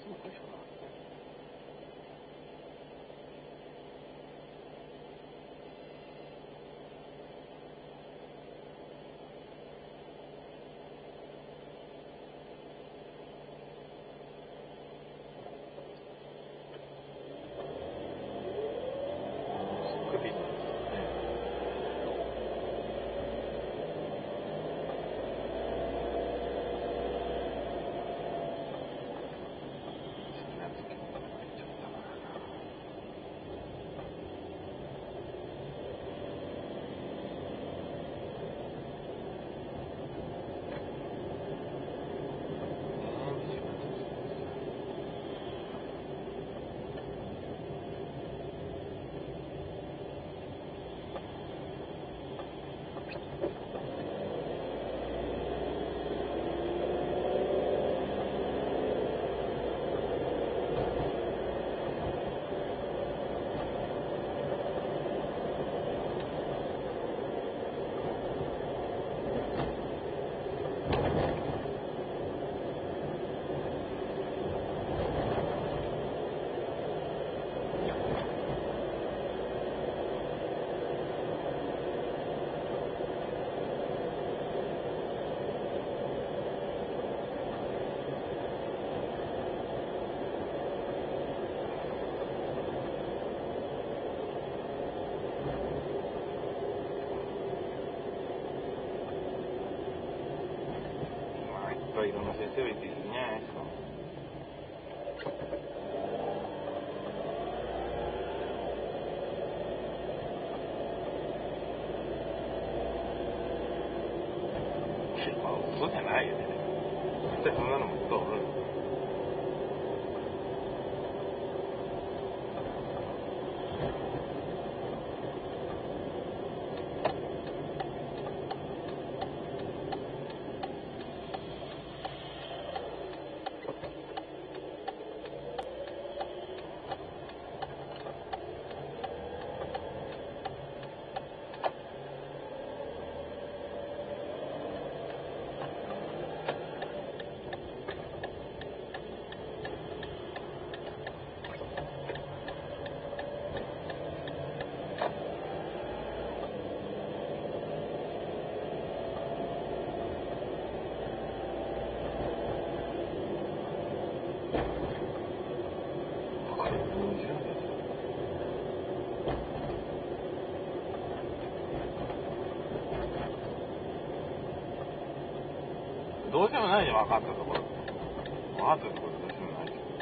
の会社かな。いろんな先生がいていいんじゃないですか。まあ嘘じゃないよね。絶対そんなのも人おる。どうしようもないじゃん、分かったところ。分かったところどうしようもないじゃん。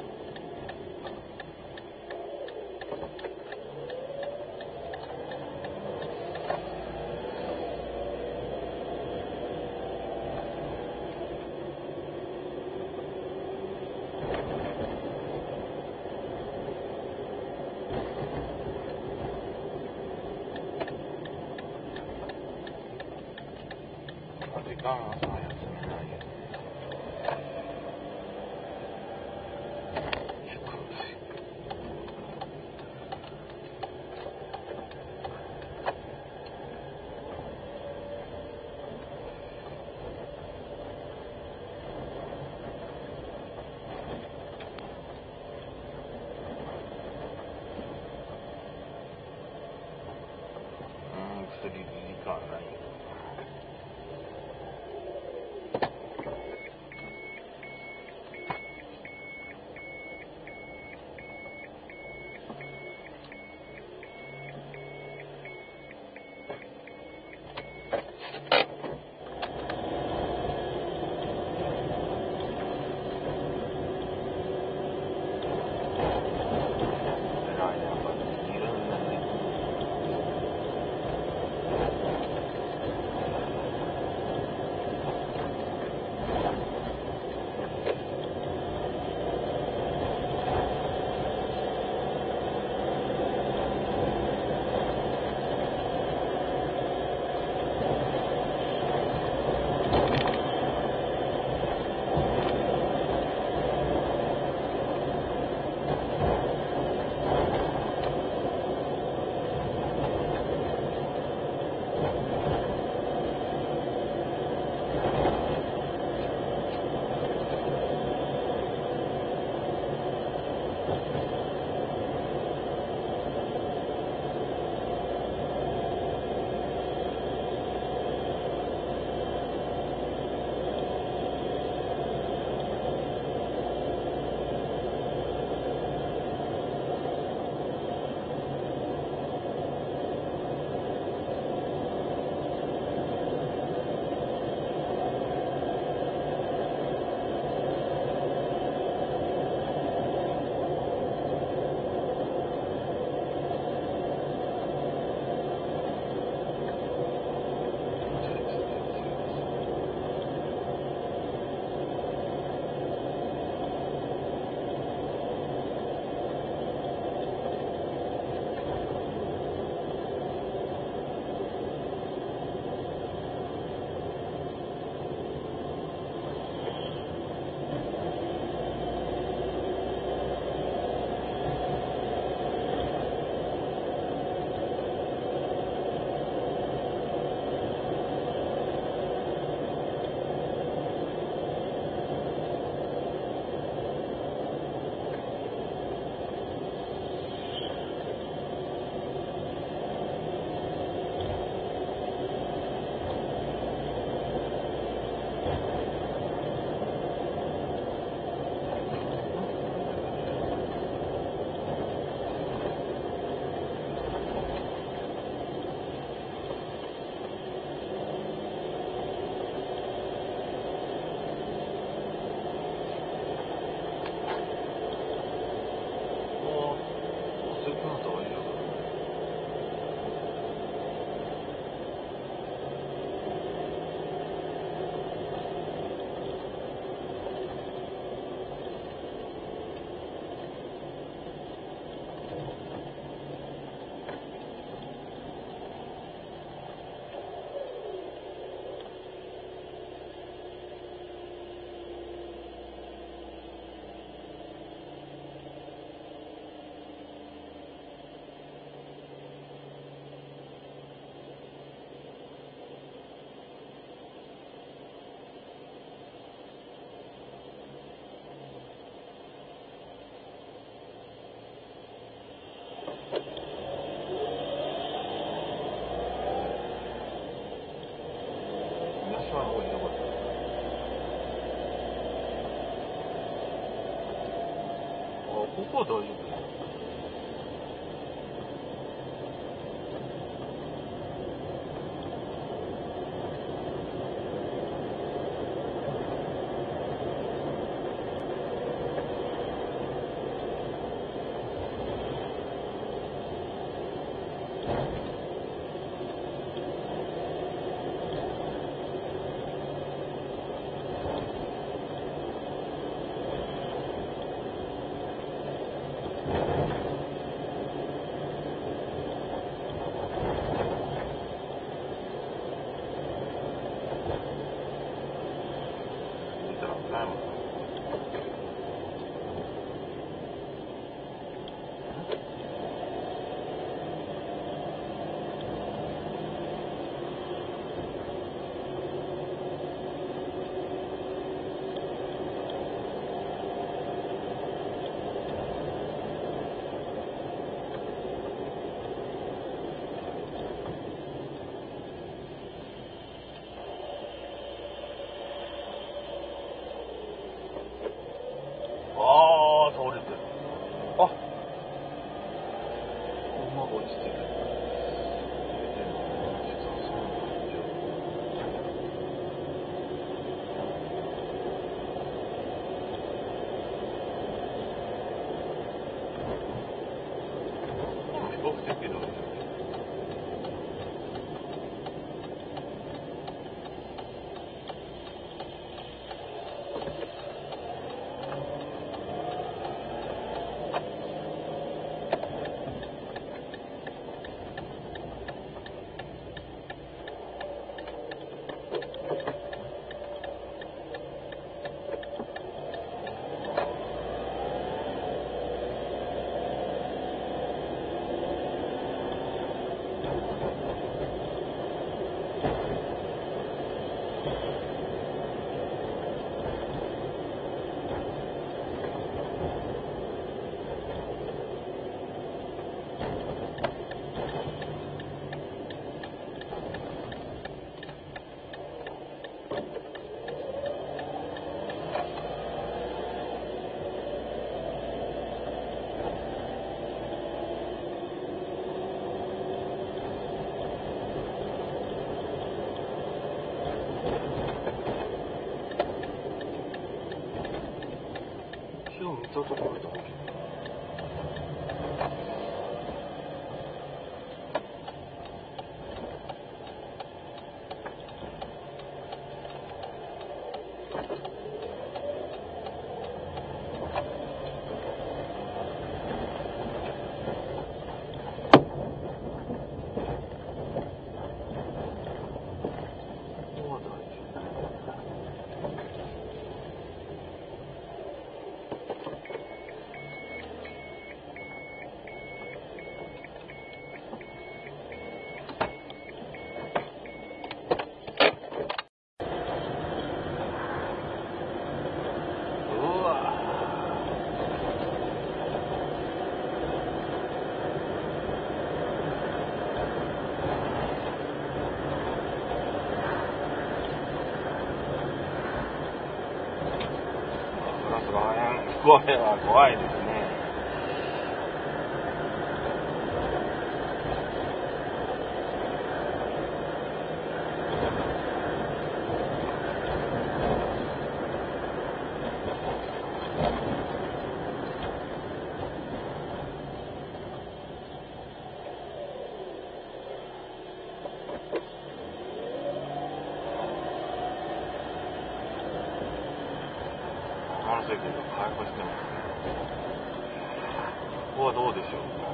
時間はさ、休めないよ。薬時間ないよ。 の方がいいのかな。ここは大丈夫です。ないもん。倒れてる。あ、馬が落ちてる。比較的だね。見たところだけど。これは怖いですね。席が開放してますね。ここはどうでしょうか。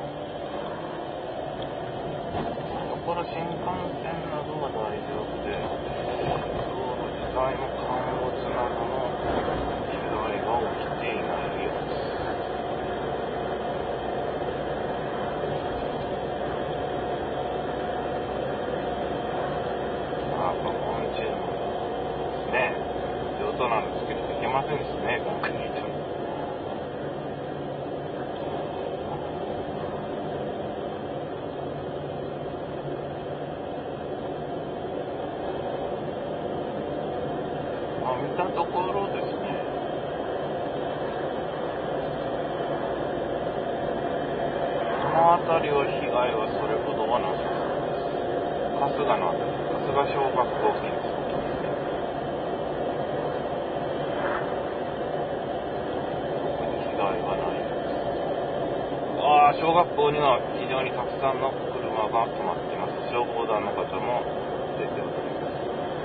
この新幹線などは大丈夫で、道路自体の陥没などの被害が起きていないようです。本チームですね。上等なんですけど、できませんですね、コンクリートに。 見たところですね、この辺りは被害はそれほどはなさそうです。春日の辺り、春日小学校付近です。特に被害はないです。小学校には非常にたくさんの車が止まっています。消防団の方も出ております。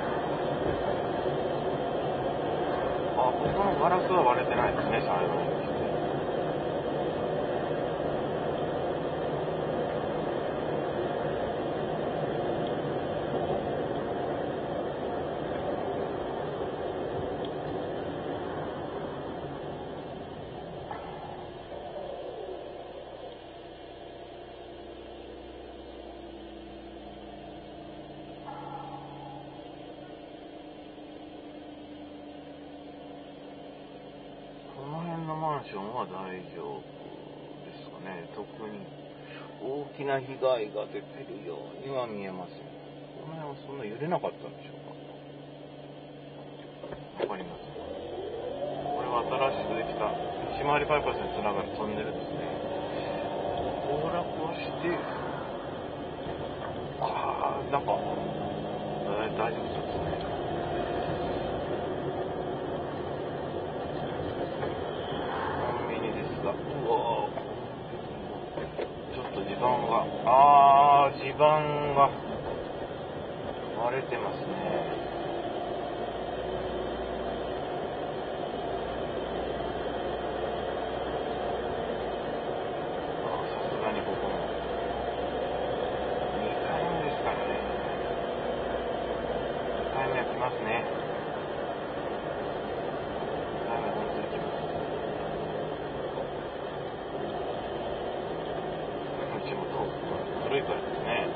ここのガラスは割れてないですね、幸いにして。マンションは大丈夫ですかね。特に大きな被害が出てるようには見えません。この辺はそんな揺れなかったんでしょうか。わかります。これは新しくできた西回りバイパスにつながるトンネルですね。崩落をして、なんか大丈夫そうですね。ちょっと地盤が割れてますね。さすがにここも2回目ですからね。2回目は来ますね。2回目本当に来ます。地元古いからですね。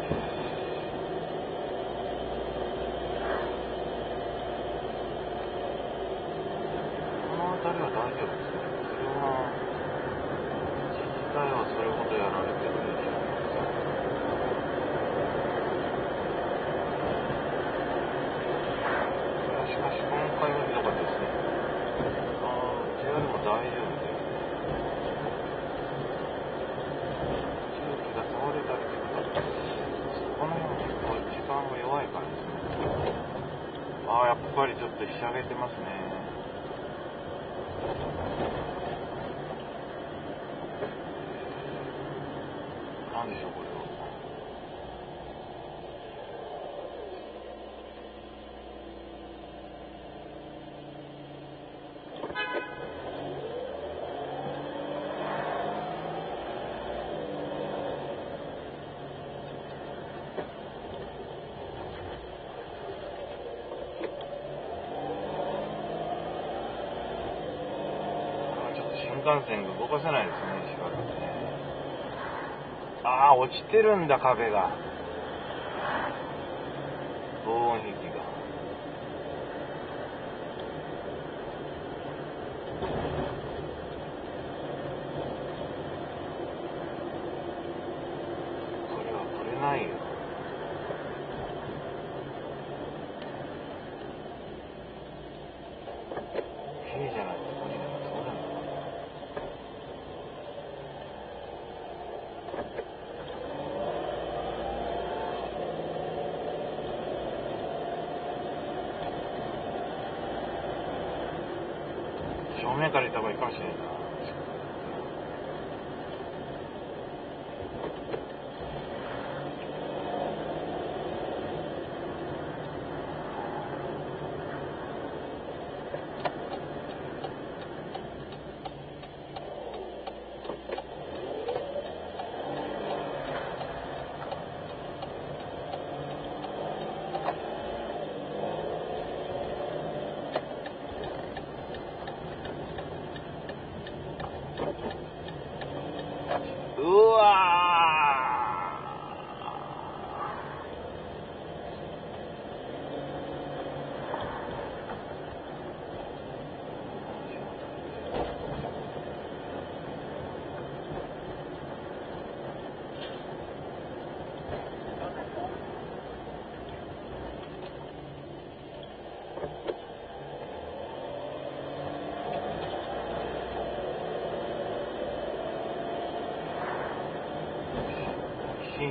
この辺りは大丈夫ですね。車自体はそれほどやられてる印象がありません。しかし今回はひどかったですね。JR も大丈夫で、倒れたりとか、この辺は地盤が弱いからですね。やっぱりちょっとひしゃげてますね。なんでしょうこれは。新幹線が動かせないですね、しばらくね。落ちてるんだ、壁が。防音壁が。これは取れないよ。K じゃないとここになんかそうなんだ。正面から行った方がいいかもしれないな。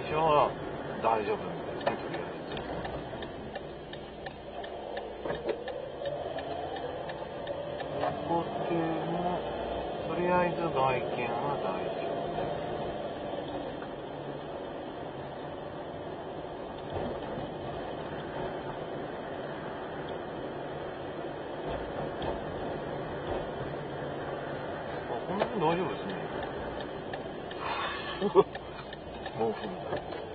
象は大丈夫みたいですね、とりあえず。ホテルもとりあえず外見は大丈夫。この辺大丈夫ですね。もう